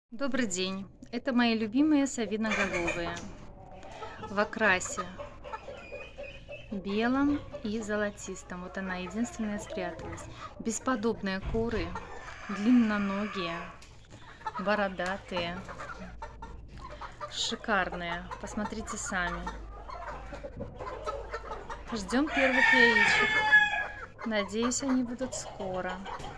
Добрый день. Это мои любимые совиноголовые в окрасе белом и золотистом. Вот она единственная спряталась. Бесподобные куры, длинноногие, бородатые, шикарные. Посмотрите сами. Ждем первых яичек. Надеюсь, они будут скоро.